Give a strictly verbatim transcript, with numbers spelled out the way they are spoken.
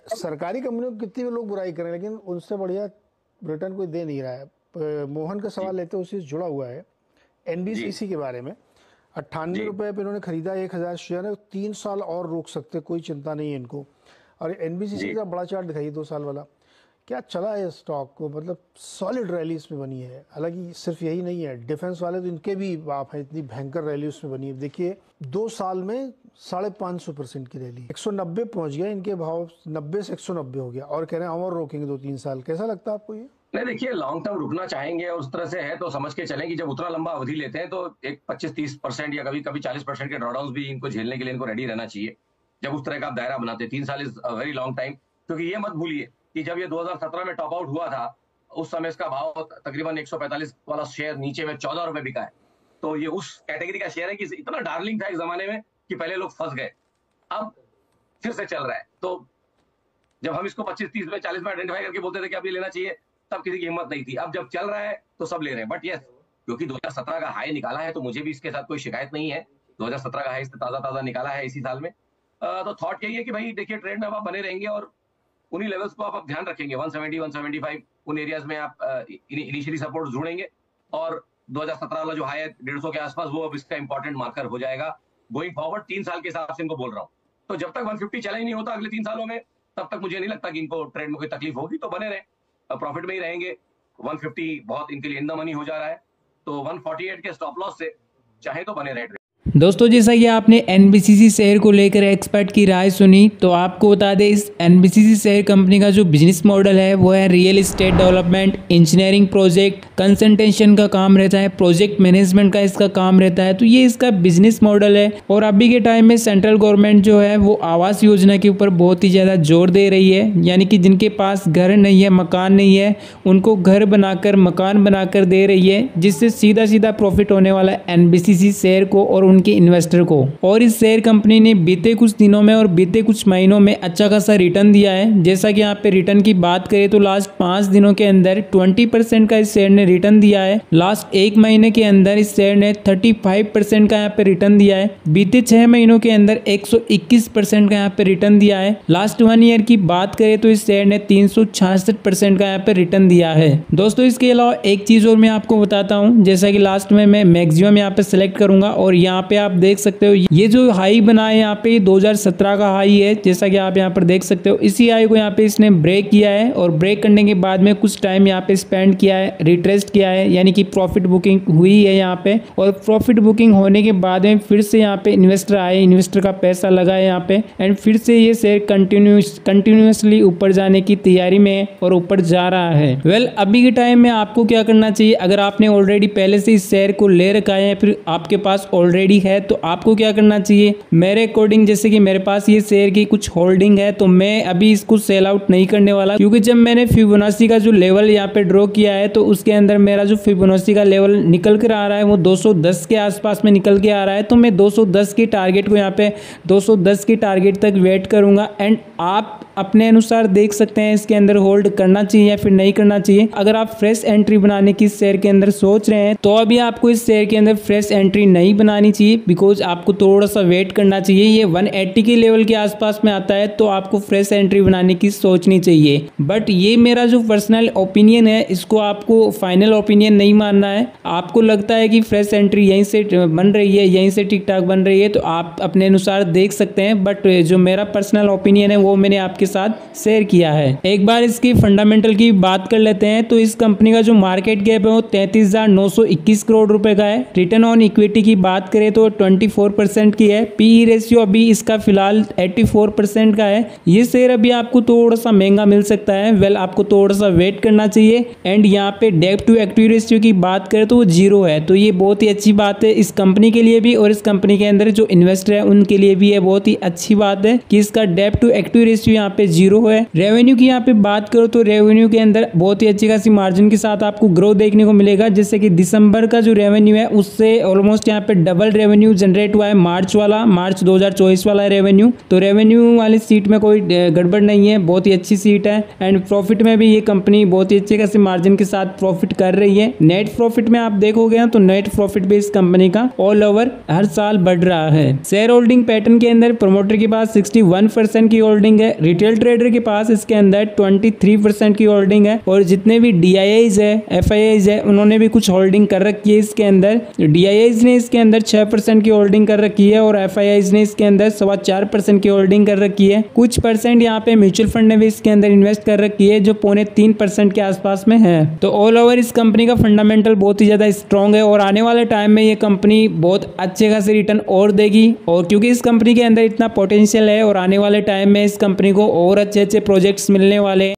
सरकारी कंपनियों की कितनी भी लोग बुराई करें, लेकिन उनसे बढ़िया रिटर्न कोई दे नहीं रहा है। प- मोहन का जी सवाल लेते उसी से जुड़ा हुआ है, जी एनबीसीसी के बारे में। अट्ठानवे जी रुपए पे इन्होंने खरीदा, एक हजार शेयर है, तीन साल और रोक सकते, कोई चिंता नहीं है इनको। और एनबीसीसी जी। का बड़ा चार्ट दिखाइए दो साल वाला, क्या चला है स्टॉक को, मतलब सॉलिड रैली इसमें बनी है। हालांकि सिर्फ यही नहीं है, डिफेंस वाले तो इनके भी बाप है, इतनी भयंकर रैली उसमें बनी है। देखिए दो साल में साढ़े पाँच सौ परसेंट की रैली, एक सौ नब्बे पहुंच गया इनके भाव, नब्बे से एक सौ नब्बे हो गया, और कह रहे हैं हम और रोकेंगे दो तीन साल। कैसा लगता है आपको ये? नहीं देखिए, लॉन्ग टर्म रुकना चाहेंगे और उस तरह से है तो समझ के चलें कि जब उतना लंबा अवधि लेते हैं तो एक पच्चीस तीस परसेंट या कभी कभी चालीस परसेंट के ड्रॉडाउन भी इनको झेलने के लिए इनको रेडी रहना चाहिए। जब उस तरह का आप दायरा बनाते हैं, तीन साल इज वेरी लॉन्ग टाइम। क्योंकि ये मत भूलिए कि जब ये दो हज़ार सत्रह में टॉप आउट हुआ था, उस समय इसका भाव तकरीबन एक सौ पैंतालीस वाला शेयर नीचे में चौदह रुपए बिका है। तो ये उस कैटेगरी का शेयर है कि इतना डार्लिंग था इस जमाने में कि पहले लोग फंस गए। अब फिर से चल रहा है। तो जब हम इसको पच्चीस तीस में चालीस में आइडेंटिफाई करके बोलते थे कि अब ये लेना चाहिए, तब किसी की हिम्मत नहीं थी। अब जब चल रहा है तो सब ले रहे हैं। बट यस, क्योंकि दो हज़ार सत्रह का हाई निकाला है तो मुझे भी इसके साथ कोई शिकायत नहीं है। दो हज़ार सत्रह का हाई इसने ताजा ताजा निकाला है इसी साल में। अ, तो थॉट यही है कि भाई देखिए, ट्रेड में अब आप बने रहेंगे और उन्हीं लेवल्स को आप, आप ध्यान रखेंगे, एक सौ सत्तर एक सौ पचहत्तर उन एरियाज में आप इनिशियली सपोर्ट ढूंढेंगे। और दो हज़ार सत्रह वाला जो हाई है डेढ़ सौ के आसपास, वो अब इसका इंपॉर्टेंट मार्कर हो जाएगा गोइंग फॉरवर्ड। तीन साल के हिसाब से इनको बोल रहा हूँ। तो जब तक एक सौ पचास चैलेंज नहीं होता अगले तीन सालों में, तब तक मुझे नहीं लगता कि इनको ट्रेड में कोई तकलीफ होगी। तो बने रहे, प्रॉफिट में ही रहेंगे। एक सौ पचास बहुत इनके लिए इन द मनी हो जा रहा है, तो एक सौ अड़तालीस के स्टॉप लॉस से चाहे तो बने रहे। दोस्तों जैसा कि आपने एनबीसीसी शेयर को लेकर एक्सपर्ट की राय सुनी, तो आपको बता दें इस एनबीसीसी शेयर कंपनी का जो बिजनेस मॉडल है वो है real estate development, engineering project, consultation का काम रहता है, प्रोजेक्ट मैनेजमेंट का इसका काम रहता है। तो ये इसका बिजनेस मॉडल है। और अभी के टाइम में सेंट्रल गवर्नमेंट जो है वो आवास योजना के ऊपर बहुत ही ज़्यादा जोर दे रही है, यानी कि जिनके पास घर नहीं है, मकान नहीं है, उनको घर बनाकर मकान बनाकर दे रही है, जिससे सीधा सीधा प्रॉफिट होने वाला है एनबीसीसी शेयर को और उनके इन्वेस्टर को। और इस शेयर कंपनी ने बीते कुछ दिनों में और बीते कुछ महीनों में अच्छा खासा रिटर्न दिया है। जैसा कि यहाँ पे रिटर्न की बात करें तो लास्ट पांच दिनों के अंदर बीस परसेंट का इस शेयर ने रिटर्न दिया है। लास्ट एक महीने के अंदर इस शेयर ने पैंतीस परसेंट का यहाँ पे रिटर्न दिया है। बीते छह महीनों के अंदर एक सौ इक्कीस परसेंट का यहाँ पे रिटर्न दिया है। लास्ट वन ईयर की बात करें तो इस शेयर ने तीन सौ छियासठ परसेंट का यहाँ पे रिटर्न दिया है। दोस्तों इसके अलावा एक चीज और मैं आपको बताता हूँ, जैसा कि लास्ट में मैं मैक्सिमम यहाँ पे सिलेक्ट करूंगा और यहाँ पे आप देख सकते हो ये जो हाई बना है यहाँ पे दो हज़ार सत्रह का हाई है, जैसा कि आप यहाँ पर देख सकते हो। इसी हाई को यहाँ पे इसने ब्रेक किया है और ब्रेक करने के बाद में कुछ टाइम यहाँ पे स्पेंड किया है, रिट्रेस्ट किया है, यानी कि प्रॉफिट बुकिंग हुई है यहाँ पे। और प्रॉफिट बुकिंग होने के बाद में फिर से यहाँ पे इन्वेस्टर आए, इन्वेस्टर का पैसा लगा है यहाँ पे, एंड फिर से ये शेयर कंटिन्यूस कंटिन्यूसली ऊपर जाने की तैयारी में है और ऊपर जा रहा है। वेल well, अभी के टाइम में आपको क्या करना चाहिए, अगर आपने ऑलरेडी पहले से इस शेयर को ले रखा है, फिर आपके पास ऑलरेडी है, तो आपको क्या करना चाहिए, मेरे अकॉर्डिंग जैसे कि मेरे पास ये शेयर की कुछ होल्डिंग है, तो मैं अभी इसको सेल आउट नहीं करने वाला। क्योंकि जब मैंने फिबोनाची का जो लेवल यहाँ पे ड्रॉ किया है तो उसके अंदर मेरा जो फिबोनाची का लेवल निकल कर आ रहा है वो दो सौ दस के आसपास में निकल के आ रहा है। तो मैं दो सौ दस के टारगेट को यहाँ पे दो सौ दस के टारगेट तक वेट करूंगा। एंड आप अपने अनुसार देख सकते हैं इसके अंदर होल्ड करना चाहिए या फिर नहीं करना चाहिए। अगर आप फ्रेश एंट्री बनाने की शेयर के अंदर सोच रहे हैं तो अभी आपको इस शेयर के अंदर फ्रेश एंट्री नहीं बनानी चाहिए, बिकॉज आपको थोड़ा सा वेट करना चाहिए। ये एक सौ अस्सी के लेवल के आसपास में आता है तो आपको फ्रेश एंट्री बनाने की सोचनी चाहिए। बट ये मेरा जो पर्सनल ओपिनियन है, इसको आपको फाइनल ओपिनियन नहीं मानना है। आपको लगता है कि फ्रेश एंट्री यहीं से बन रही है, यहीं से ठीक ठाक बन रही है, तो आप अपने अनुसार देख सकते हैं। बट जो मेरा पर्सनल ओपिनियन है वो मैंने आपके साथ शेयर किया है। एक बार इसकी फंडामेंटल की बात कर लेते हैं तो इस कंपनी का जो मार्केट कैप है वो तैंतीस हजार नौ सौ इक्कीस करोड़ रुपए का है। रिटर्न ऑन इक्विटी की बात करें तो चौबीस परसेंट की है। पीई रेशियो अभी इसका फिलहाल चौरासी परसेंट का है। ये शेयर अभी आपको थोड़ा सा महंगा मिल सकता है। वेल आपको थोड़ा सा वेट करना चाहिए। एंड यहाँ पे डेब्ट टू इक्विटी रेशियो की बात करें तो वो जीरो है, तो ये बहुत ही अच्छी बात है इस कंपनी के लिए भी और इस कंपनी के अंदर जो इन्वेस्टर है उनके लिए भी ये बहुत ही अच्छी बात है कि इसका डेब्ट टू इक्विटी रेशियो यहाँ पे जीरो है। रेवेन्यू की यहाँ पे बात करो तो रेवेन्यू के अंदर बहुत ही अच्छी खासी मार्जिन के साथ आपको ग्रोथ देखने को मिलेगा। जैसे कि दिसंबर का जो रेवेन्यू है उससे ऑलमोस्ट यहाँ पे डबल रेवेन्यू जनरेट हुआ है मार्च वाला, मार्च दो हज़ार चौबीस वाला रेवेन्यू। तो रेवेन्यू वाली सीट में कोई गड़बड़ नहीं है, बहुत ही अच्छी सीट है। एंड प्रॉफिट में भी ये कंपनी बहुत ही अच्छे खासे मार्जिन के साथ प्रॉफिट कर रही है। नेट प्रॉफिट में आप देखोगे तो नेट प्रॉफिट भी इस कंपनी का ऑल ओवर हर साल बढ़ रहा है। शेयर होल्डिंग पैटर्न के अंदर प्रमोटर के पास इकसठ परसेंट की होल्डिंग है, रिटेल ट्रेडर के पास इसके अंदर तेईस परसेंट की होल्डिंग है, और जितने भी डी आई आईज है, एफ आई आईज है, उन्होंने भी कुछ होल्डिंग कर रखी है इसके अंदर। डी आई आईज ने इसके अंदर छह परसेंट की होल्डिंग कर रखी है, और एफ आई आईज ने इसके अंदर सवा चार परसेंट की होल्डिंग कर रखी है। कुछ परसेंट यहाँ पे म्यूचुअल फंड ने भी इसके अंदर इन्वेस्ट कर रखी है, जो पौने तीन परसेंट के आसपास में है। तो ऑल ओवर इस कंपनी का फंडामेंटल बहुत ही ज्यादा स्ट्रॉन्ग है, और आने वाले टाइम में ये कंपनी बहुत अच्छे खासे रिटर्न और देगी। और क्योंकि इस कंपनी के अंदर इतना पोटेंशियल है, और आने वाले टाइम में इस कंपनी को और अच्छे अच्छे प्रोजेक्ट्स मिलने वाले हैं।